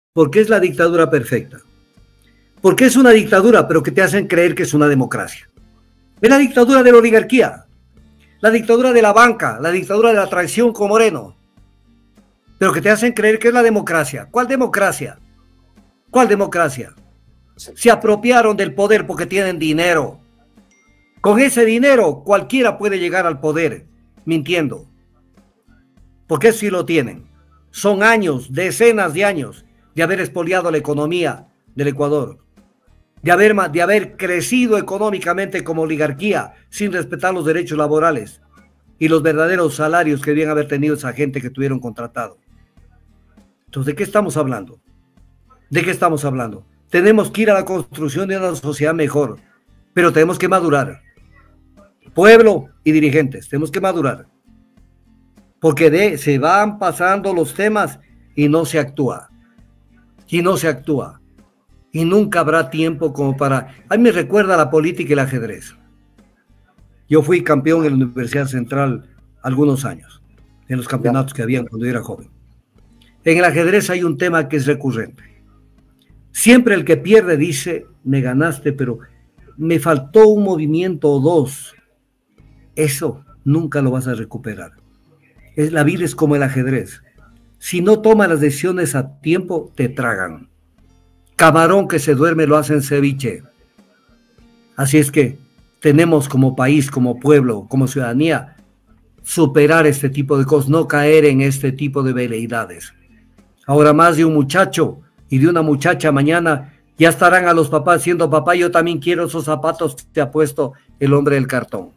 porque es la dictadura perfecta. Porque es una dictadura, pero que te hacen creer que es una democracia. Es la dictadura de la oligarquía, la dictadura de la banca, la dictadura de la traición con Moreno, pero que te hacen creer que es la democracia. ¿Cuál democracia? ¿Cuál democracia? Se apropiaron del poder porque tienen dinero. Con ese dinero cualquiera puede llegar al poder, mintiendo. Porque sí lo tienen. Son años, decenas de años de haber expoliado la economía del Ecuador, de haber crecido económicamente como oligarquía sin respetar los derechos laborales y los verdaderos salarios que debían haber tenido esa gente que tuvieron contratado. Entonces, ¿de qué estamos hablando? ¿De qué estamos hablando? Tenemos que ir a la construcción de una sociedad mejor, pero tenemos que madurar. Pueblo y dirigentes, tenemos que madurar. Porque se van pasando los temas y no se actúa. Y no se actúa. Y nunca habrá tiempo como para... A mí me recuerda la política y el ajedrez. Yo fui campeón en la Universidad Central algunos años, en los campeonatos que habían cuando yo era joven. En el ajedrez hay un tema que es recurrente. Siempre el que pierde dice, me ganaste, pero me faltó un movimiento o dos. Eso nunca lo vas a recuperar. La vida es como el ajedrez. Si no tomas las decisiones a tiempo, te tragan. Camarón que se duerme lo hacen ceviche. Así es que tenemos como país, como pueblo, como ciudadanía, superar este tipo de cosas, no caer en este tipo de veleidades. Ahora más de un muchacho y de una muchacha mañana ya estarán a los papás diciendo, papá, yo también quiero esos zapatos que te ha puesto el hombre del cartón.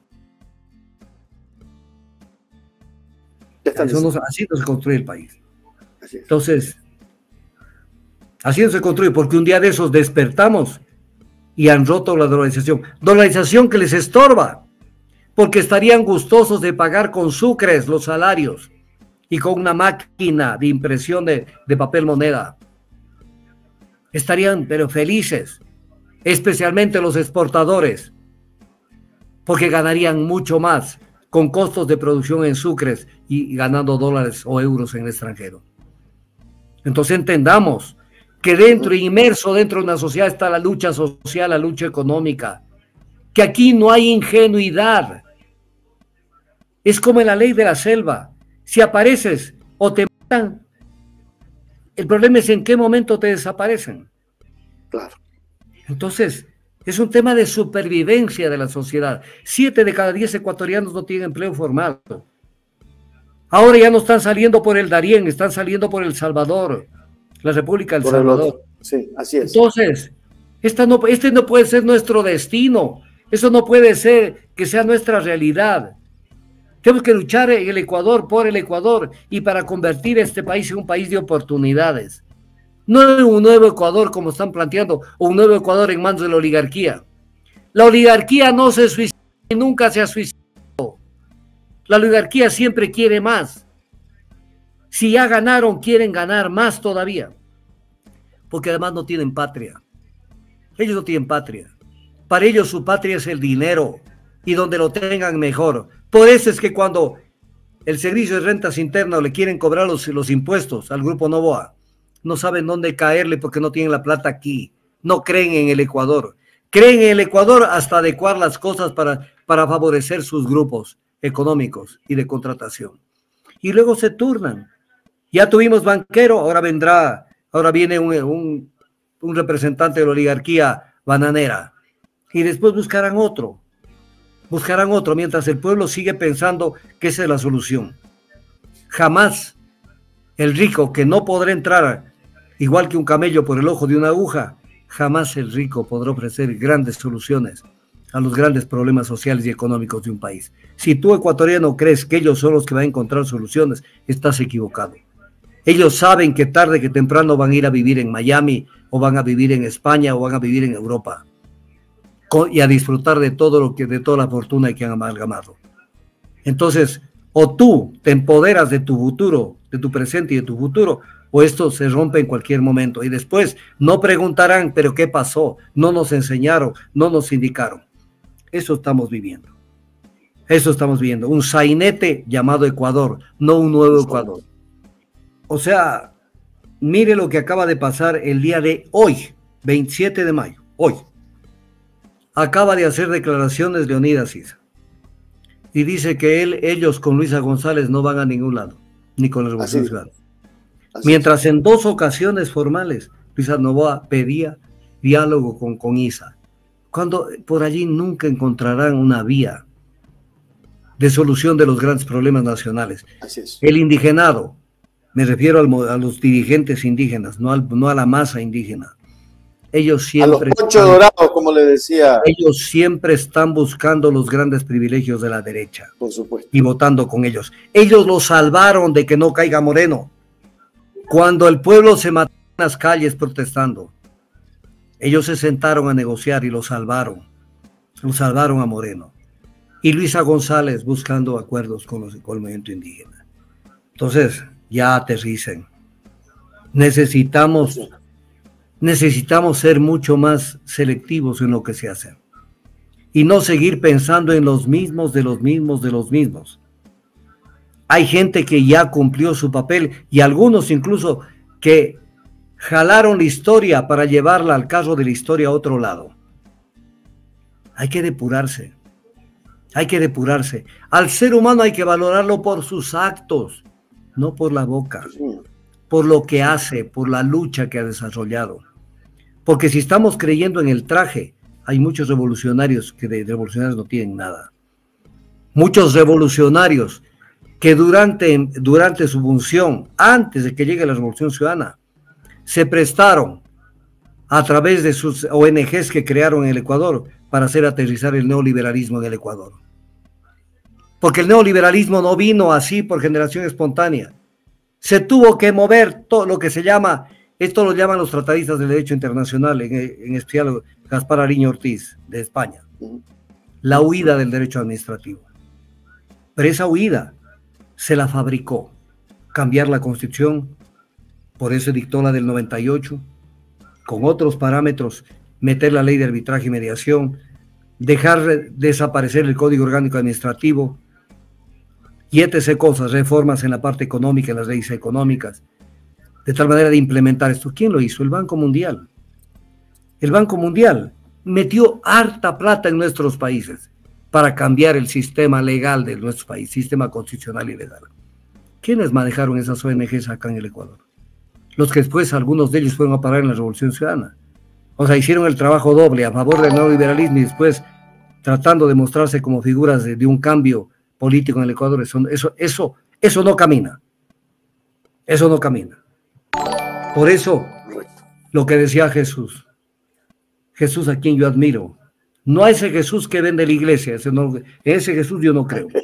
Así no se construye el país. Entonces, así no se construye, porque un día de esos despertamos y han roto la dolarización que les estorba, porque estarían gustosos de pagar con sucres los salarios y con una máquina de impresión de papel moneda. Estarían pero felices, especialmente los exportadores, porque ganarían mucho más con costos de producción en sucres y ganando dólares o euros en el extranjero. Entonces entendamos que inmerso dentro de una sociedad está la lucha social, la lucha económica, que aquí no hay ingenuidad. Es como en la ley de la selva. Si apareces o te matan, el problema es en qué momento te desaparecen. Claro. Entonces, es un tema de supervivencia de la sociedad. 7 de cada 10 ecuatorianos no tienen empleo formal. Ahora ya no están saliendo por el Darién, están saliendo por El Salvador, la República del Salvador. Sí, así es. Entonces, este no puede ser nuestro destino. Eso no puede ser que sea nuestra realidad. Tenemos que luchar en el Ecuador, por el Ecuador, y para convertir este país en un país de oportunidades. No en un nuevo Ecuador, como están planteando, o un nuevo Ecuador en manos de la oligarquía. La oligarquía no se suicida y nunca se ha suicidado. La oligarquía siempre quiere más. Si ya ganaron, quieren ganar más todavía. Porque además no tienen patria. Ellos no tienen patria. Para ellos su patria es el dinero. Y donde lo tengan mejor. Por eso es que cuando el servicio de rentas internas le quieren cobrar los impuestos al Grupo Novoa, no saben dónde caerle porque no tienen la plata aquí. No creen en el Ecuador. Creen en el Ecuador hasta adecuar las cosas para favorecer sus grupos económicos y de contratación. Y luego se turnan. Ya tuvimos banquero, ahora viene un representante de la oligarquía bananera. Y después buscarán otro, mientras el pueblo sigue pensando que esa es la solución. Jamás el rico, que no podrá entrar igual que un camello por el ojo de una aguja, jamás el rico podrá ofrecer grandes soluciones a los grandes problemas sociales y económicos de un país. Si tú, ecuatoriano, crees que ellos son los que van a encontrar soluciones, estás equivocado. Ellos saben que tarde que temprano van a ir a vivir en Miami, o van a vivir en España, o van a vivir en Europa, y a disfrutar de toda la fortuna que han amalgamado. Entonces, o tú te empoderas de tu futuro, de tu presente y de tu futuro, o esto se rompe en cualquier momento. Y después no preguntarán, pero ¿qué pasó? No nos enseñaron, no nos indicaron. Eso estamos viviendo. Un sainete llamado Ecuador, no un nuevo Ecuador. O sea, mire lo que acaba de pasar el día de hoy, 27 de mayo, hoy. Acaba de hacer declaraciones Leonidas Issa. Y dice que ellos con Luisa González no van a ningún lado, ni con la Revolución Ciudadana. Mientras en 2 ocasiones formales, Luisa Novoa pedía diálogo con Issa. Cuando por allí nunca encontrarán una vía de solución de los grandes problemas nacionales. Así es. El indigenado, me refiero a los dirigentes indígenas, no a la masa indígena. Ellos siempre... A los ponchos dorados, como le decía. Ellos siempre están buscando los grandes privilegios de la derecha. Por supuesto. Y votando con ellos. Ellos lo salvaron de que no caiga Moreno. Cuando el pueblo se mató en las calles protestando, ellos se sentaron a negociar y lo salvaron. Lo salvaron a Moreno. Y Luisa González buscando acuerdos con el movimiento indígena. Entonces, ya aterricen. Necesitamos ser mucho más selectivos en lo que se hace. Y no seguir pensando en los mismos, de los mismos, de los mismos. Hay gente que ya cumplió su papel y algunos incluso que jalaron la historia para llevarla al carro de la historia a otro lado. Hay que depurarse. Hay que depurarse. Al ser humano hay que valorarlo por sus actos, no por la boca, por lo que hace, por la lucha que ha desarrollado. Porque si estamos creyendo en el traje, hay muchos revolucionarios que de revolucionarios no tienen nada. Muchos revolucionarios que durante su función, antes de que llegue la Revolución Ciudadana, se prestaron a través de sus ONGs que crearon en el Ecuador para hacer aterrizar el neoliberalismo en el Ecuador. Porque el neoliberalismo no vino así por generación espontánea. Se tuvo que mover todo lo que se llama, esto lo llaman los tratadistas del derecho internacional, en especial Gaspar Ariño Ortiz, de España, la huida del derecho administrativo. Pero esa huida se la fabricó, cambiar la Constitución, por eso dictó la del 98, con otros parámetros, meter la ley de arbitraje y mediación, dejar desaparecer el Código Orgánico Administrativo, y etc. cosas, reformas en la parte económica, en las leyes económicas, de tal manera de implementar esto. ¿Quién lo hizo? El Banco Mundial. El Banco Mundial metió harta plata en nuestros países para cambiar el sistema legal de nuestro país, sistema constitucional y legal. ¿Quiénes manejaron esas ONGs acá en el Ecuador? Los que después, algunos de ellos fueron a parar en la Revolución Ciudadana. O sea, hicieron el trabajo doble a favor del neoliberalismo y después tratando de mostrarse como figuras de un cambio político en el Ecuador. Eso no camina. Eso no camina. Por eso, lo que decía Jesús a quien yo admiro, no a ese Jesús que vende la iglesia, ese Jesús yo no creo.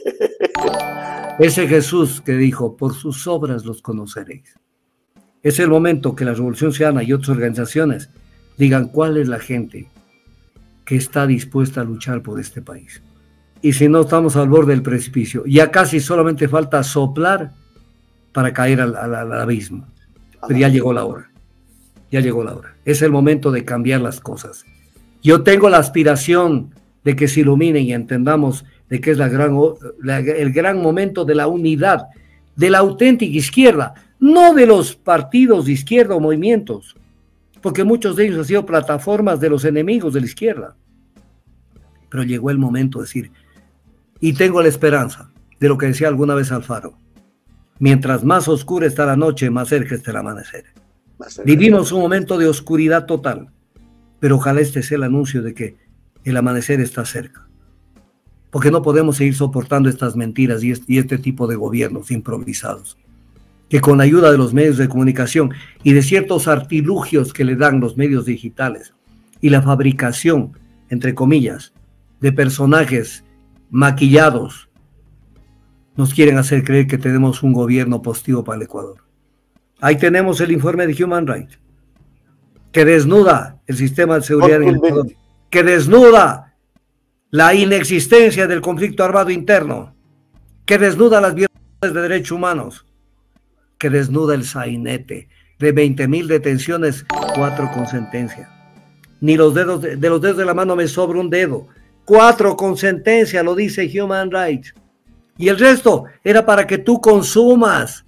Ese Jesús que dijo, por sus obras los conoceréis. Es el momento que la Revolución Ciudadana y otras organizaciones digan cuál es la gente que está dispuesta a luchar por este país. Y si no, estamos al borde del precipicio. Ya casi solamente falta soplar para caer al abismo. Pero ya llegó la hora. Ya llegó la hora. Es el momento de cambiar las cosas. Yo tengo la aspiración de que se iluminen y entendamos de que es el gran momento de la unidad, de la auténtica izquierda, no de los partidos de izquierda o movimientos, porque muchos de ellos han sido plataformas de los enemigos de la izquierda. Pero llegó el momento de decir, y tengo la esperanza de lo que decía alguna vez Alfaro, mientras más oscura está la noche, más cerca está el amanecer. Vivimos un momento de oscuridad total, pero ojalá este sea el anuncio de que el amanecer está cerca. Porque no podemos seguir soportando estas mentiras y este tipo de gobiernos improvisados, que con la ayuda de los medios de comunicación y de ciertos artilugios que le dan los medios digitales y la fabricación, entre comillas, de personajes maquillados, nos quieren hacer creer que tenemos un gobierno positivo para el Ecuador. Ahí tenemos el informe de Human Rights, que desnuda el sistema de seguridad en el Ecuador, que desnuda la inexistencia del conflicto armado interno, que desnuda las violaciones de derechos humanos, que desnuda el sainete de 20,000 detenciones, 4 con sentencia. Ni los dedos de los dedos de la mano me sobra un dedo. 4 con sentencia, lo dice Human Rights. Y el resto era para que tú consumas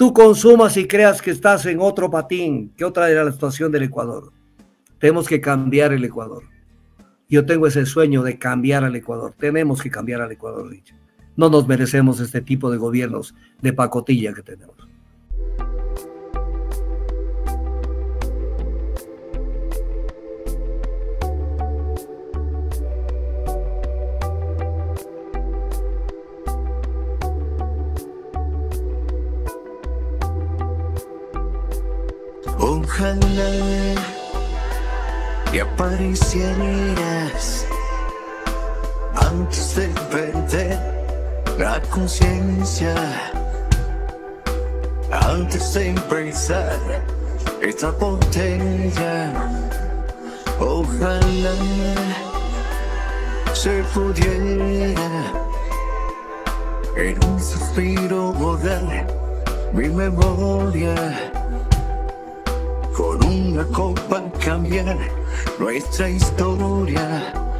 tú consumas y creas que estás en otro patín, que otra era la situación del Ecuador. Tenemos que cambiar el Ecuador. Yo tengo ese sueño de cambiar al Ecuador. Tenemos que cambiar al Ecuador, Richard. No nos merecemos este tipo de gobiernos de pacotilla que tenemos. Ojalá y aparecieras antes de perder la conciencia, antes de empezar esta botella. Ojalá se pudiera en un suspiro borrar mi memoria, con una copa cambiar nuestra historia.